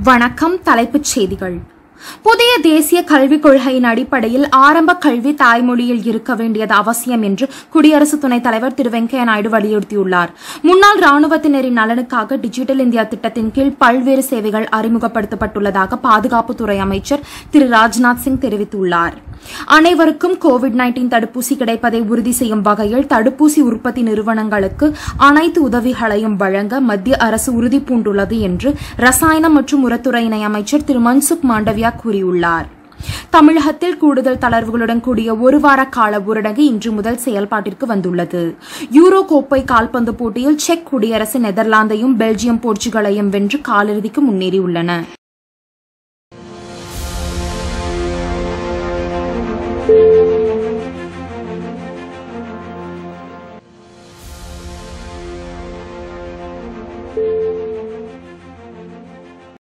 வணக்கம். தலைப்புச் செய்திகள். புதிய தேசிய கல்விக் கொள்கையின் அடிப்படையில் ஆரம்ப கல்வி தாய்மொழியில் இருக்க வேண்டியது அவசியம் என்று குடியரசு துணைத் தலைவர் திரு வெங்கையா நாயுடு வலியுறுத்தியுள்ளார். முன்னாள் ராணுவத்தினரின் நலனுக்காக டிஜிட்டல் இந்தியா திட்டத்தின் கீழ் பல்வேறு சேவைகள் அறிமுகப்படுத்தப்பட்டுள்ளதாக பாதுகாப்புத்துறை அமைச்சர் திரு ராஜ்நாத் சிங் தெரிவித்துள்ளார். அனைவருக்கும் கோவிட்-19 தடுப்பூசி கிடைப்பதை உறுதி செய்யும் வகையில் தடுப்பூசி உற்பத்தி நிறுவனங்களுக்கு அனைத்து உதவிகளையும் வழங்க மத்திய அரசு உறுதிபூண்டுள்ளது என்று ரசாயனம் மற்றும் உரத்துறை இணை அமைச்சர் திரு மன்சுக் மாண்டவியா கூறியுள்ளார். தமிழகத்தில் கூடுதல் தளர்வுகளுடன் கூடிய ஒரு வார கால ஊரடங்கு இன்று முதல் செயல்பாட்டிற்கு வந்துள்ளது. யூரோ கோப்பை கால்பந்து போட்டியில் செக் குடியரசு நெதர்லாந்தையும் பெல்ஜியம் போர்ச்சுகலையும் வென்று காலிறுதிக்கு முன்னேறியுள்ளன.